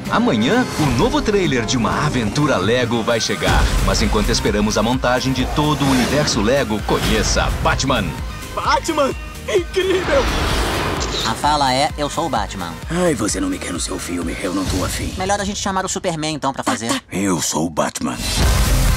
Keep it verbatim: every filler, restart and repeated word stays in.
Amanhã, o novo trailer de uma aventura Lego vai chegar. Mas enquanto esperamos a montagem de todo o universo Lego, conheça Batman. Batman? Incrível! A fala é, eu sou o Batman. Ai, você não me quer no seu filme, eu não tô afim. Melhor a gente chamar o Superman, então, pra fazer. Eu sou o Batman.